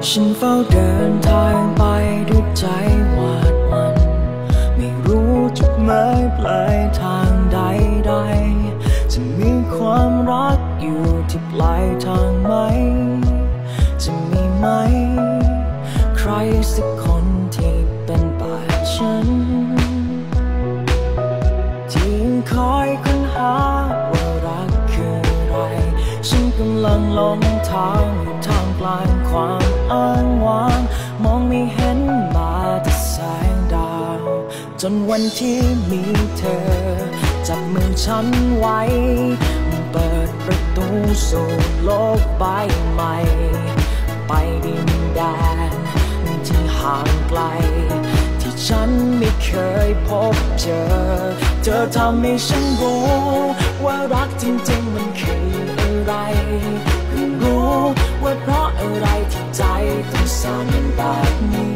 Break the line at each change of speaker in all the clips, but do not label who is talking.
ฉันเฝ้าเดินทางไปด้วยใจหวาดหวั่นไม่รู้จุดหมายปลายทางใดๆจะมีความรักอยู่ที่ปลายทางไหมจะมีไหมใครสักคนที่เป็นแบบฉันที่คอยค้นหาว่ารักคืออะไรฉันกำลังหลงทางอยู่ท่ามกลางความอ้างว้างมองไม่เห็นมาแต่แสงดาวจนวันที่มีเธอจับมือฉันไว้เปิดประตูสู่โลกใบใหม่ไปดินแดนที่ห่างไกลที่ฉันไม่เคยพบเจอเธอทำให้ฉันรู้ว่ารักจริงๆมันคืออะไรเพิ่งรู้ว่าเพราะอะไรที่ใจต้องสั่นแบบนี้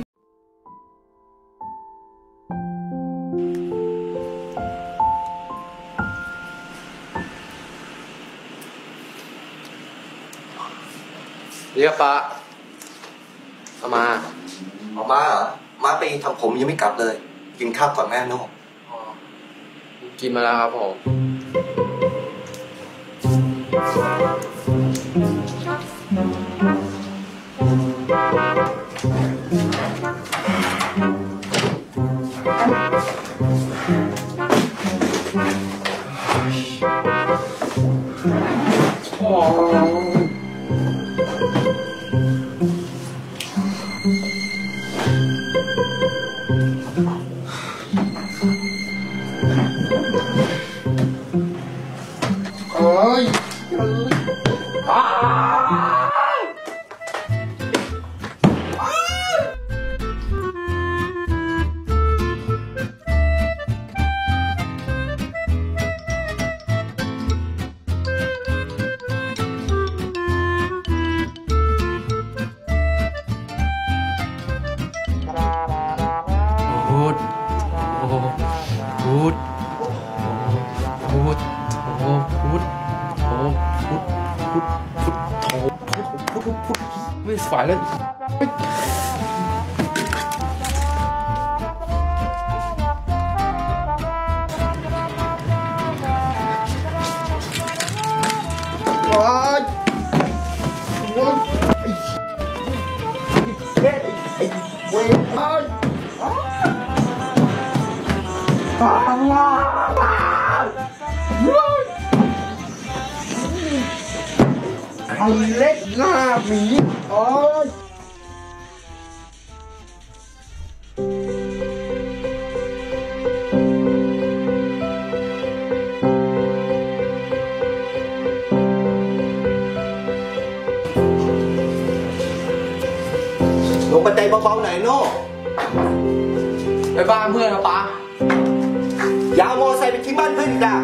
เรียกป้าเอามา
เหรอมาไปทำผมยังไม่กลับเลยกินข้าวก่อนแม่โน่
กินมาแล้วครับผมไม่ไหวแล้ว
ไอ้เล็กหน้าหมีโอ้ยลงบันไดเบาๆหน่อยโน่
ไปบ้านเพื่อนครับป้า
อย่าเอามอไซค์ไปทิ้งบ้านเพื่อนอีกนะ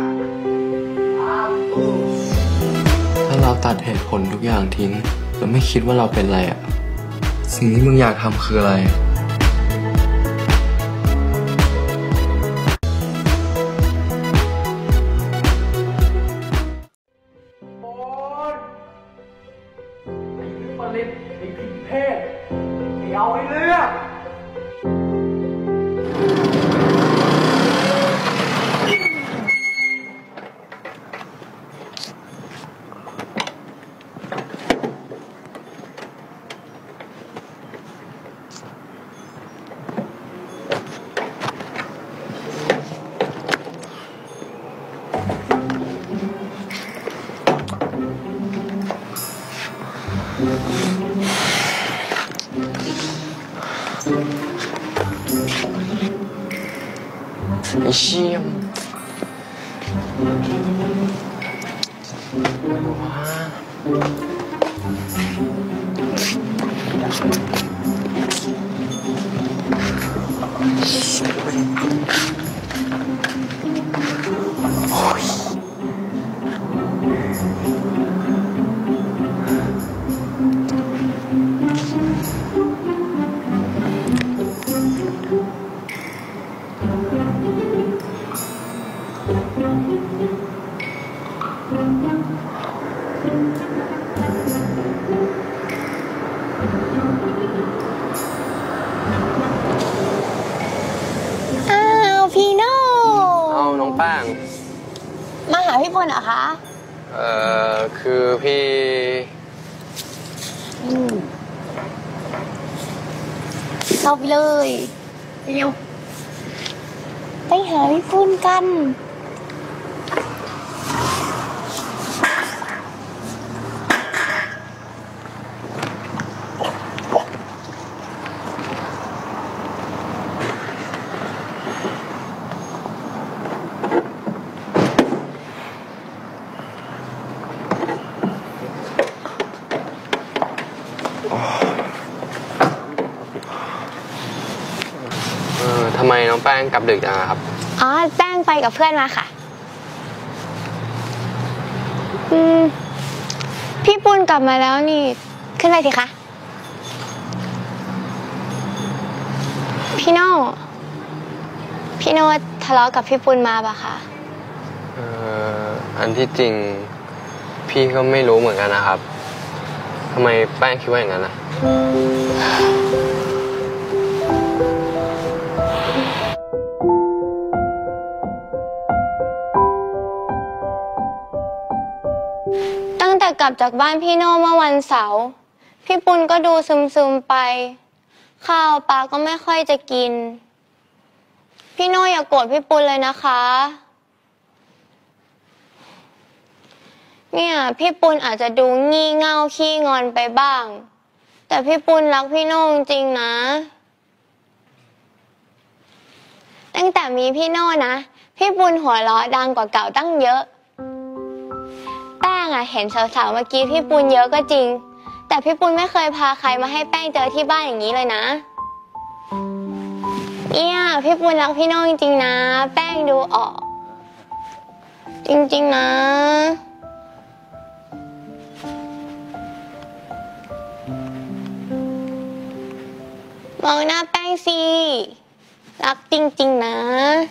ถ้าเราตัดเหตุผลทุกอย่างทิ้งแล้วไม่คิดว่าเราเป็นอะไรอ่ะสิ่งที่มึงอยากทำคืออะไร
ไอ้ผิดเพศไม่เอาให้เลือก
ไอ้เชี่ยมว้า
อ้าวพี่โน่
เอาน้องแป้ง
มาหาพี่พลเหรอคะ
คือพี่
เราไปเลยเร็วไปหาพี่พลกัน
ทำไมน้องแป้งกลับดึกจังอะครับ
อ๋อแป้งไปกับเพื่อนมาค่ะพี่ปุณกลับมาแล้วนี่ขึ้นไปสิคะพี่โน่ทะเลาะกับพี่ปุณมาปะคะ
อันที่จริงพี่ก็ไม่รู้เหมือนกันนะครับทำไมแป้งคิดว่าอย่างนั้นนะ
ตั้งแต่กลับจากบ้านพี่โน่เมื่อวันเสาร์พี่ปุณก็ดูซึมๆไปข้าวปลาก็ไม่ค่อยจะกินพี่โน่อย่าโกรธพี่ปุณเลยนะคะเนี่ยพี่ปุณอาจจะดูงี่เง่าขี้งอนไปบ้างแต่พี่ปุณรักพี่โน่จริงๆนะตั้งแต่มีพี่โน่นะพี่ปุณหัวเราะดังกว่าเก่าตั้งเยอะแป้งเห็นสาวๆเมื่อกี้พี่ปุณเยอะก็จริงแต่พี่ปุณไม่เคยพาใครมาให้แป้งเจอที่บ้านอย่างนี้เลยนะเนี่ยพี่ปุณรักพี่โน่จริงๆนะแป้งดูออกจริงๆนะมองหน้าแป้งสิรักจริงๆนะ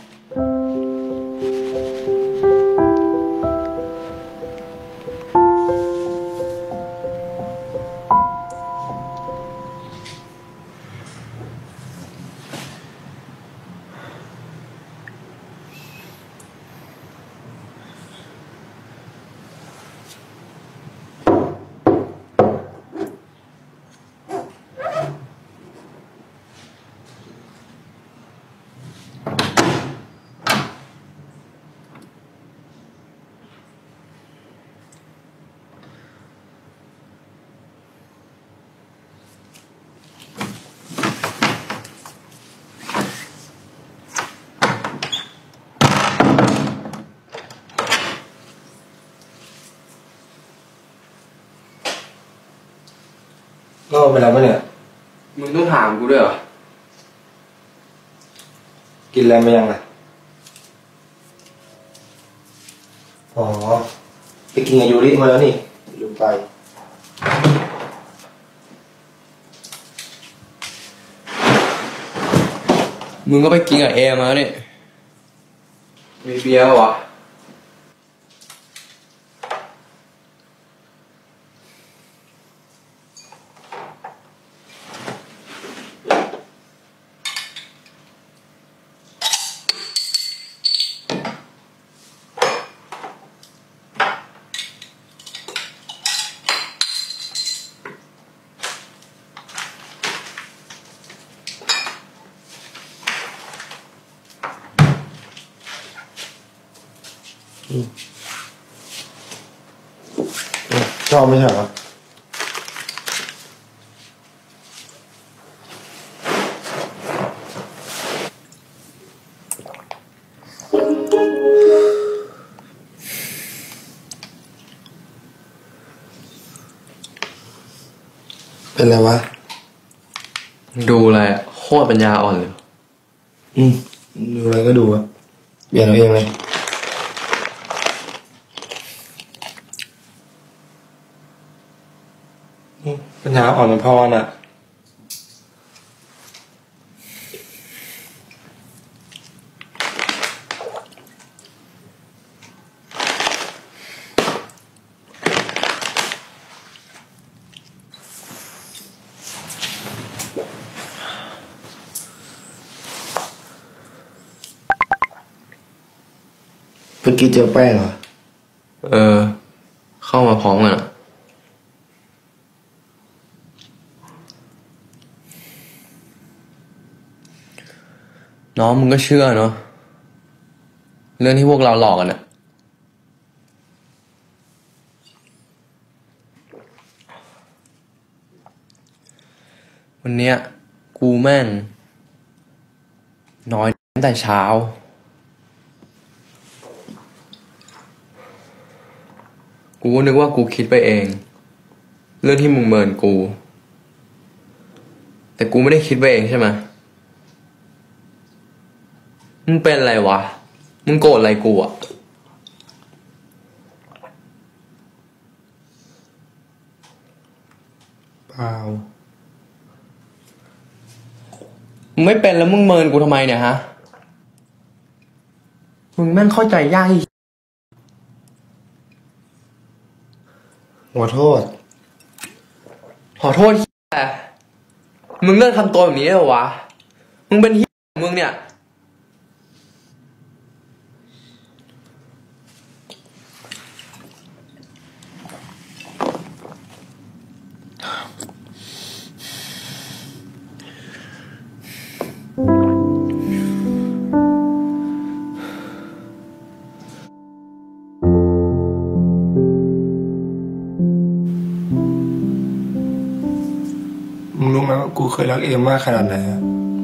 ก็เป็นไรปะเนี่ย
มึงต้องถามกูด้วยเหรอ
กินอะไรมายังอ่ะอ๋อไปกินกับยูริมาแล้วนี่ลืมไป
มึงก็ไปกินกับเอมาเนี่ยมีเบียร์วะ
ชอบไม่ใช่เหรอเป็นไรวะ
ดูอะไรโคตรปัญญาอ่อนเลย
ดูอะไรก็ดูอะเปลี่ยนเอาเองเลยปัญญาอ่อนเป็นพ่อน่ะเมื่อกี้เจอแป้งเหรอ
เข้ามาพร้อมกันอะน้องมึงก็เชื่อเนาะเรื่องที่พวกเราหลอกกันอะวันเนี้ยกูแม่งน้อยตั้งแต่เช้ากูก็นึกว่ากูคิดไปเองเรื่องที่มึงเมินกูแต่กูไม่ได้คิดไปเองใช่ไหมมึงเป็นอะไรวะมึงโกรธอะไรกูอะ
เปล่า
มึงไม่เป็นแล้วมึงเมินกูทำไมเนี่ยฮะมึงแม่งเข้าใจยากอีก
ขอโทษ
ขอโทษแต่มึงเลิกทำตัวแบบนี้ได้เหรอวะมึงเป็นที่ของมึงเนี่ย
มึงรู้ไหมว่ากูเคยรักเอมมากขนาดไหนอะ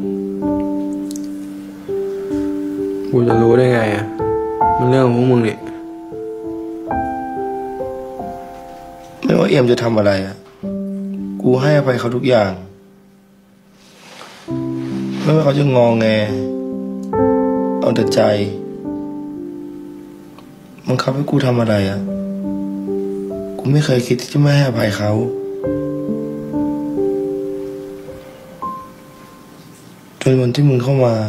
กูจะรู้ได้ไงอ่ะมันเรื่องของพวกมึงนี่
ไม่ว่าเอมจะทำอะไรอะกูให้อภัยเขาทุกอย่าง ไม่ว่าเขาจะงอแงเอาแต่ใจบังคับให้กูทำอะไรอะกูไม่เคยคิดที่จะไม่ให้อภัยเขาจนวันที่มึงเข้ามา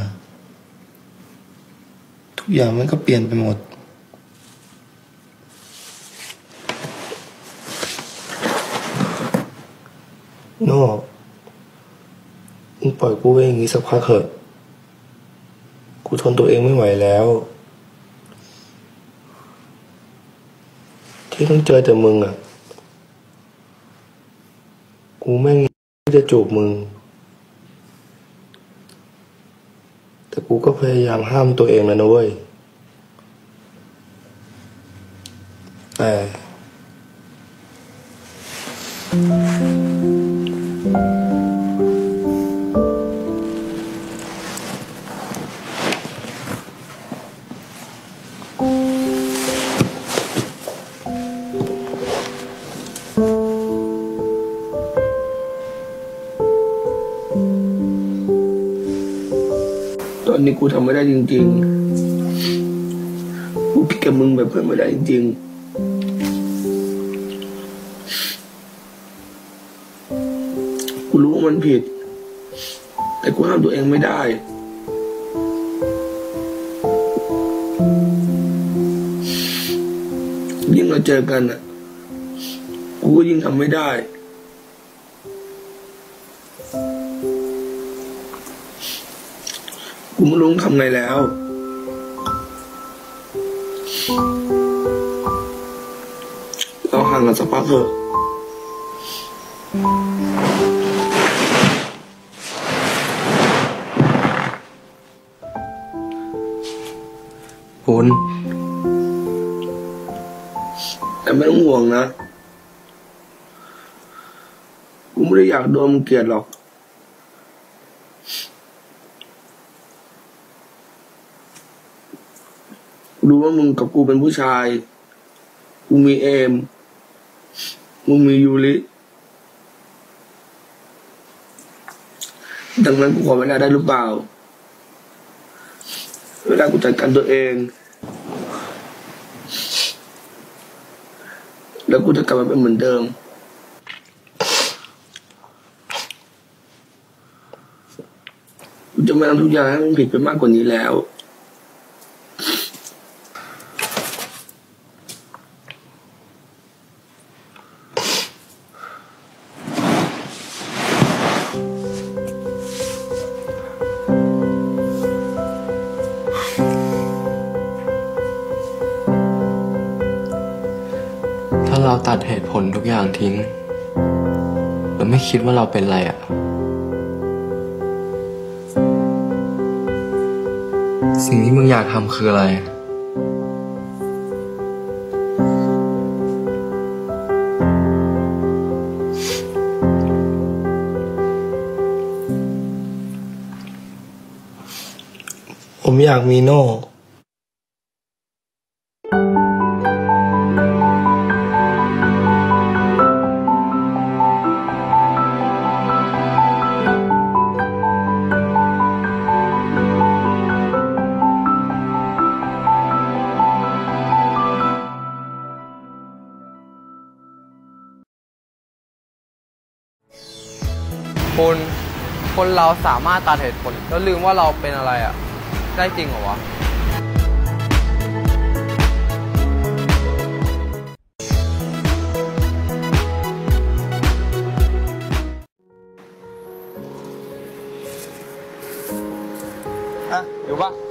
ทุกอย่างมันก็เปลี่ยนไปหมดโน่มึงปล่อยกูไว้อย่างนี้สักพักเถอะกูทนตัวเองไม่ไหวแล้วที่ต้องเจอแต่มึงอ่ะกูแม่งจะจูบมึงแต่กูก็พยายามห้ามตัวเองแล้วนะเว้ยแต่ตอนนี้กูทำไม่ได้จริงๆกูคิดกับมึงแบบเพื่อนไม่ได้จริงๆกูรู้ว่ามันผิดแต่กูห้ามตัวเองไม่ได้ยิ่งเราเจอกันอ่ะกูก็ยิ่งทำไม่ได้กูไม่รู้ทำไงแล้วเราห่างกันสักพักเถอะ
คุณ
แต่ไม่ต้องห่วงนะกูไม่ได้อยากโดนมึงเกลียดหรอกรู้ว่ามึงกับกูเป็นผู้ชายกูมีเอมมึงมียูริดังนั้นกูขอเวลาได้หรือเปล่าเวลากูจัดการตัวเองแล้วกูจะกลับมาเป็นเหมือนเดิมกูจะไม่ทำทุกอย่างให้มันผิดไปมากกว่านี้แล้ว
เราตัดเหตุผลทุกอย่างทิ้งแล้วไม่คิดว่าเราเป็นอะไรอะสิ่งที่มึงอยากทำคืออะไร
ผมอยากมีโน่
คนเราสามารถตัดเหตุผลแล้วลืมว่าเราเป็นอะไรอ่ะได้จริงเหรอวะอยู่ปะ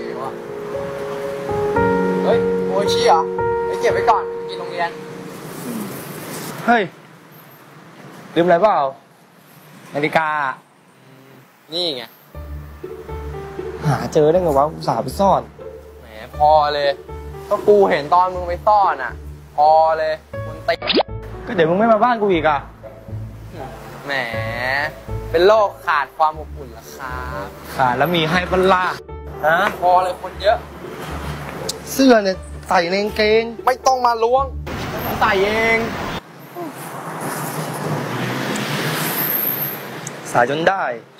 เฮ้ยโอชิเหรอไปเก็บไว้ก่อนกินโรงเรียน
เฮ้ย ลืมอะไรเปล่า นาฬิกา
นี่ไง
หาเจอได้ไงวะอุตส่าห์ไปซ่อน
แหมพอเลยก็กูเห็นตอนมึงไปซ่อนอ่ะ พอเลยคนตี
ก็เดี๋ยวมึงไม่มาบ้านกูอีกอ่ะ
แหมเป็นโรคขาดความอบอุ่นละครับ
ขาดแล้วมีให้ปะล่ะฮะ
พอเลยคนเยอะ
เสื้อเนี่ยใส่ในกางเกง
ไม่ต้องมาล้วงใส่เอง
สายจนได้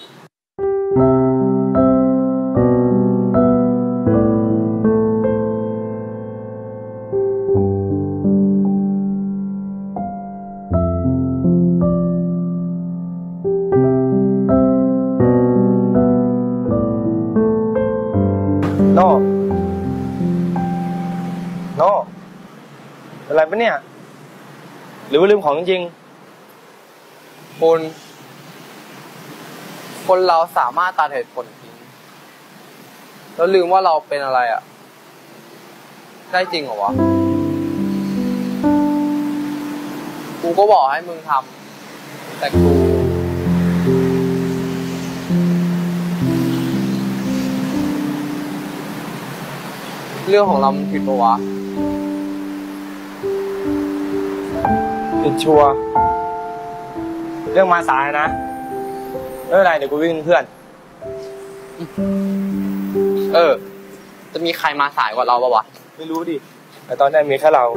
โน่ โน่ เป็นไรปะเนี่ย หรือว่าลืมของจริง
คนเราสามารถตัดเหตุผลทิ้งแล้วลืมว่าเราเป็นอะไรอ่ะได้จริงเหรอวะกูก็บอกให้มึงทำแต่กูเรื่องของเรามันผิดปะวะ
ๆผิดชัวร์เรื่องมาสายนะไม่เป็นไรเดี๋ยวกูวิ่งเป็นเพื่อน
จะมีใครมาสายกว่าเราปะวะ
ไม่รู้ดิ แต่ตอนนี้มีแค่เรา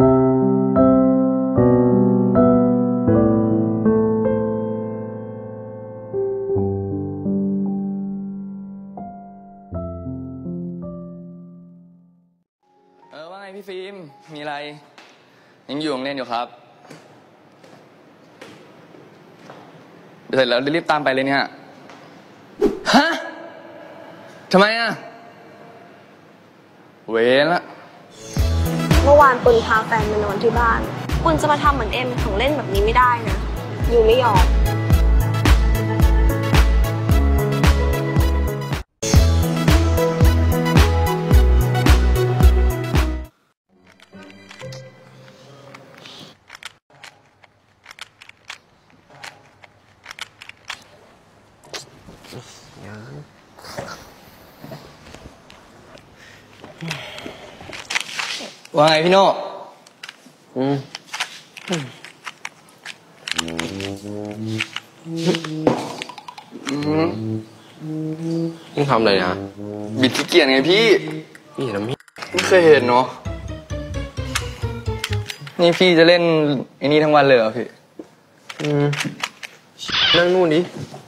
ว่าไงพี่ฟิล์ม มีอะไร ยังอยู่โรงเรียนอยู่ครับเสร็จแล้วรีบตามไปเลยเนี่ย ฮะ ทำไมอ่ะ เวรละ
เมื่อวานปุณพาแฟนมานอนที่บ้านปุณจะมาทำเหมือนเอ็มของเล่นแบบนี้ไม่ได้นะยูไม่ยอม
ว่าไงพี่โน่
มึงทำอะไรนะ
บิดขี้เกียจไงพี่
นี่นะพี่
ไม่เคยเห็นเนาะ นี่พี่จะเล่นไอ้นี่ทั้งวันเลยเหรอพี่
นั่งนู่นดิ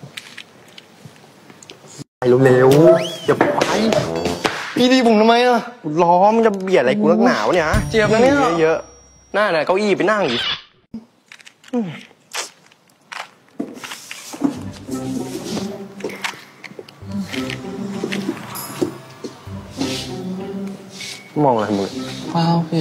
ไปเร็วๆอย่าไปพี่ดีผมทำไมอ่ะล้อมจะเบียดอะไรกูนักหนาวเนี่ยเจ็บนะเนี่ยเยอะๆหน้าน่ะเก้าอี้ไปนั่งดิมองอะไรมึง
เปล่าพี่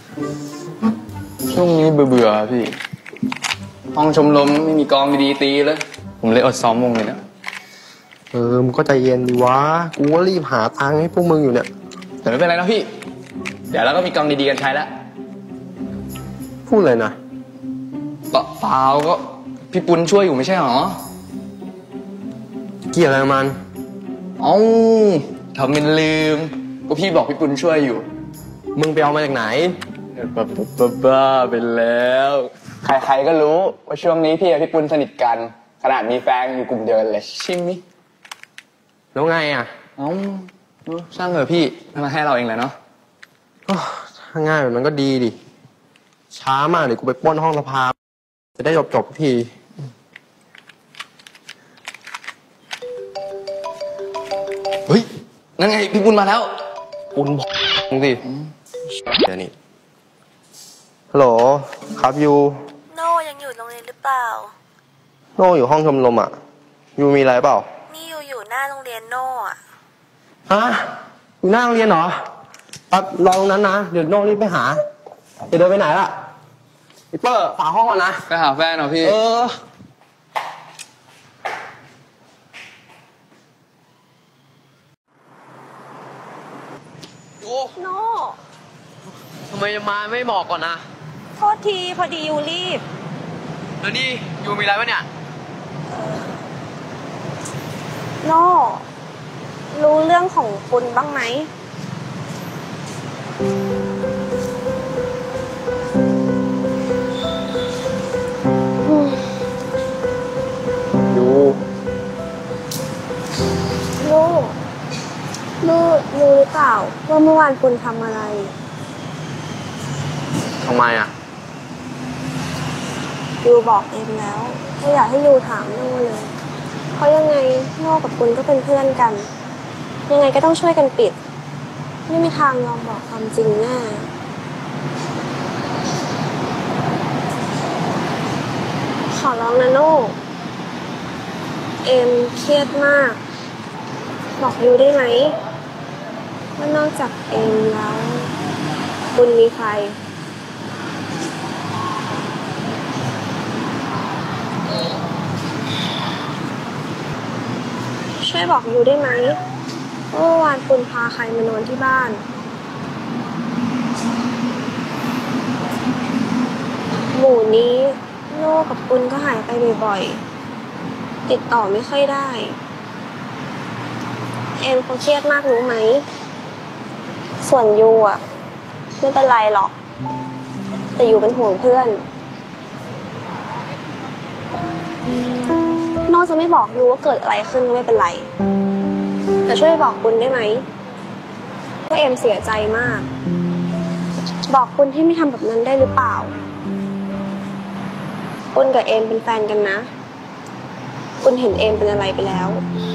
ช่วงนี้เบื่อๆพี่ ห้องชมรมไม่มีกองดีๆตีเลย ผมเลยอดซ้อมวงเลยนะ
มึงก็ใจเย็นดีวะกูก็รีบหาทางให้พวกมึงอยู่เนี่ย
แต่ไม่เป็นไรนะพี่ เดี๋ยวเราก็มีกองดีๆกันใช้แล้ว
พูดเลยนะ
เปล่าก็พี่ปุณช่วยอยู่ไม่ใช่หรอ
เกี่ยวอะไรกับมัน
เอ้าทำเป็นลืมก็พี่บอกพี่ปุณช่วยอยู่
มึงไปเอามาจากไหน
บ้าไปแล้ว ใครๆก็รู้ว่าช่วงนี้พี่กับพี่ปุณสนิทกัน ขนาดมีแฟนอยู่กลุ่มเดียวกันเลยใช่ไหม
แล้วไงอ่ะ
เอ้าช่างเถอะพี่มาให้เราเองแหละเนาะ
ถ้าง่ายแบบนั้นก็ดีดิ ช้ามากเดี๋ยวกูไปปล้นห้องสภาจะได้จบที
เฮ้ยนั่นไงพี่ปุณมาแล้ว
ปุณมึงสิเดี๋ยวนี้ฮัลโหลครับยู
โน่ยังอยู่โรงเรียนหรือเปล่า
โน่อยู่ห้องชมรมอ่ะยูมีอะไรเปล่า
นี่อยู่หน้าโรงเรียนโน่อะ
ฮะอยู่หน้าโรงเรียนเหรอปั๊บรอตรงนั้นนะเดี๋ยวโน่รีบไปหาจะเดินไปไหนล่ะไอเปอร์ฝาห้องก่อนนะ
ไปหาแฟนเหรอพี่
โน่
ทำไมมาไม่บอกก่อนนะ
โทษทีพอดียูรีบ
แล้วนี่ยูมีอะไรวะเนี่ย
โน่รู้เรื่องของคุณบ้างไหม
ยู
ลูกรู้หรือเปล่าว่าเมื่อวานคุณทำอะไร
ทำไมอ่ะ
ยูบอกเองแล้วไม่อยากให้ยูถามโน่เลย เพราะยังไงโน่กับคุณก็เป็นเพื่อนกัน ยังไงก็ต้องช่วยกันปิด ไม่มีทางยอมบอกความจริงแน่ขอร้องนะโน่เอ็มเครียดมาก บอกยูได้ไหมว่านอกจากเอ็มแล้วคุณมีใครช่วยบอกยูได้ไหมว่าเมื่อวานคุณพาใครมานอนที่บ้าน หมู่นี้โน่กับคุณก็หายไปบ่อยๆติดต่อไม่ค่อยได้เอ็มเขาเครียดมากรู้ไหมส่วนยูอ่ะไม่เป็นไรหรอกแต่ยูเป็นห่วงเพื่อนโน่จะไม่บอกยูว่าเกิดอะไรขึ้นไม่เป็นไรแต่ช่วยบอกคุณได้ไหมว่าเอ็มเสียใจมากบอกคุณที่ไม่ทำแบบนั้นได้หรือเปล่าคุณกับเอ็มเป็นแฟนกันนะคุณเห็นเอ็มเป็นอะไรไปแล้ว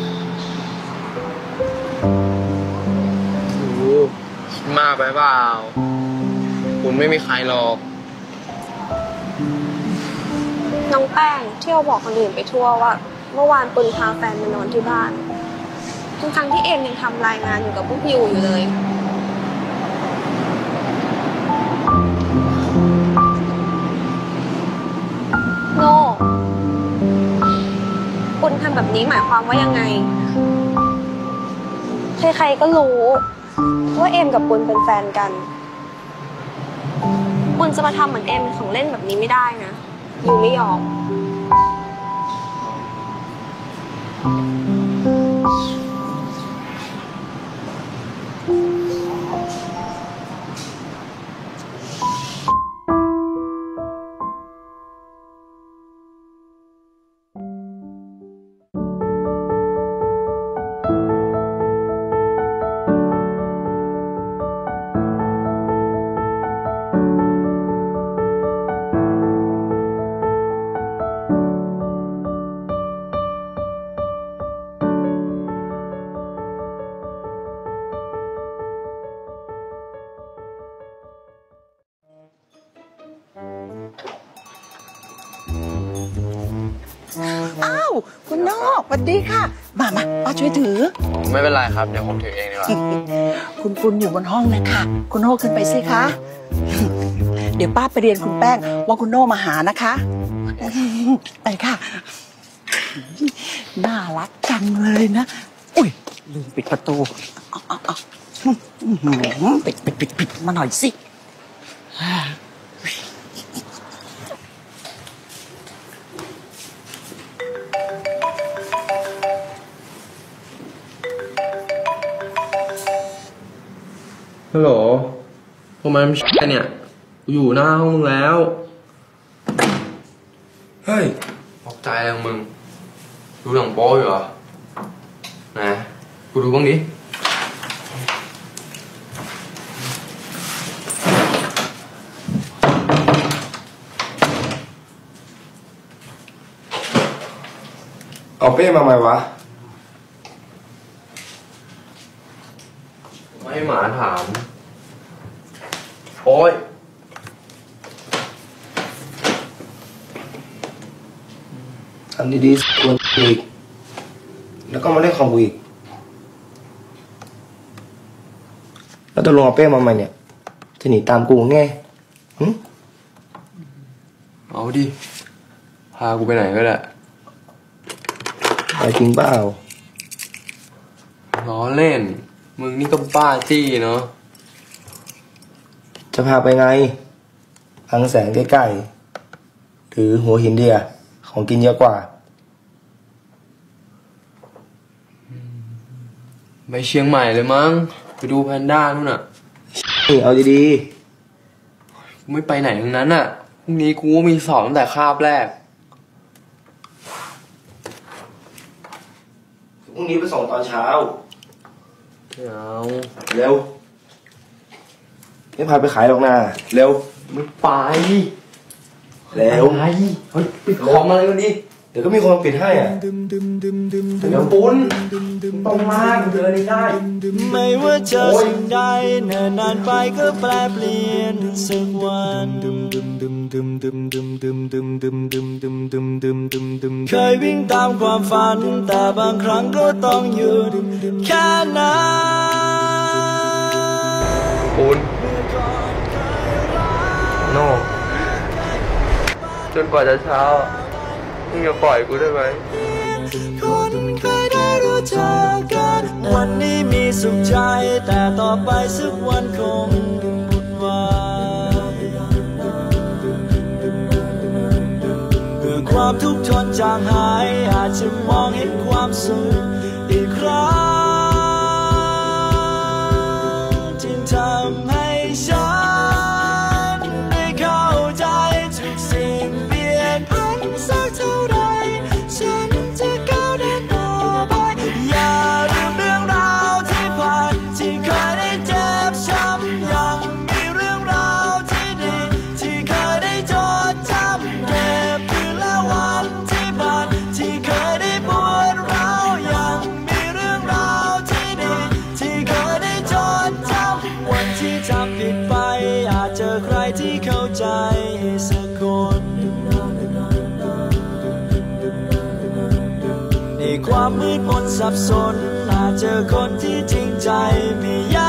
มากไปเปล่าคุณไม่มีใครหรอก
น้องแป้งเที่ยวบอกคนอื่นไปทั่วว่าเมื่อวานปุณพาแฟนมานอนที่บ้านทั้งที่เอ็มยังทำรายงานอยู่กับพวกยูอยู่เลยโน่ปุณทำแบบนี้หมายความว่ายังไงใครๆก็รู้ว่าเอ็มกับปุณเป็นแฟนกันปุณจะมาทำเหมือนเอ็มเป็นของเล่นแบบนี้ไม่ได้นะยูไม่ยอม
อ้าวคุณนอกสวัสดีค่ะมาป้าช่วยถือ
ไม่เป็นไรครับเดี๋ยวผมถือเองดีกว่า
คุณปุณอยู่บนห้องนะคะคุณโน่ขึ้นไปสิคะ เดี๋ยวป้าไปเรียนคุณแป้งว่าคุณโน่มาหานะคะไปค่ะน่ารักจังเลยนะอุ้ยลืมปิดประตูเอาปิดมาหน่อยสิ
ฮัลโหลพวกมันเนี่ยกูอยู่หน้าห้องมึงแล้ว เฮ้ยตกใจอะไรของมึงดูหนังโป๊อยู่เหรอนะกูดูบ้างดิ
เอาเป้มาไหมวะ
ไม่ให้หมาถามโอ๊ย
ทำดีๆควรอีกแล้วก็มาเล่นคอมกูอีกแล้วตกลงเอาเป้มาไหมเนี่ยจะหนีตามกูไง
เอาดิพากูไปไหนก็ได้
ไปจริงเปล่า
ล้อเล่นมึงนี่ก็บ้าจี้เนาะ
จะพาไปไงอังแสงใกล้ๆหรือหัวหินเดียของกินเยอะกว่า
ไปเชียงใหม่เลยมั้งไปดูแพนด้านู่นน่ะ
นี่เอาดี
ๆกูไม่ไปไหนทั้งนั้นน่ะพรุ่งนี้กูมีสอบตั้งแต่คาบแรก
พรุ่งนี้ไปส่งตอนเช้า
เอา
เร็วไม่พาไปขายหรอกนะเร็ว
ไม่ไป
แล้ว
เฮ้ยปิดคอมอะไรกันดิ
เดี๋ยวก็มีคนปิดให้อ่ะ
เดี๋ยวปุ้นต้องลากเดินได้
ไม่ว่าเจอสิ่งใดเนิ่นนานไปก็แปรเปลี่ยนสักวันเคยวิ่งตามความฝันแต่บางครั้งก็ต้องหยุดแค่นั้น
ปุ้นโน่จนกว่าจะเช้ามึงอย่าปล่อยกูได้ไหม
คนเคยได้รู้จักกันวันนี้มีสุขใจแต่ต่อไปสักวันคงหมดหวังเมื่อความทุกข์ทนจางหายอาจจะมองเห็นความสุขอีกครั้งที่ทำให้ฉันได้เข้าใจทุกสิ่งเปลี่ยนผันสักเท่าไรฉันจะก้าวเดินต่อไปอย่าลืมเรื่องราวที่ผ่านที่เคยได้เจ็บช้ำยังมีเรื่องราวที่ดีที่เคยได้จดจำเก็บคืนและวันที่ผ่านที่เคยได้ปวดร้าวยังมีเรื่องราวที่ดีที่เคยได้จดจำวันที่ทำผิดไปอาจเจอใครที่เข้าใจสักคนในความมืดมนสับสนอาจเจอคนที่จริงใจไม่อย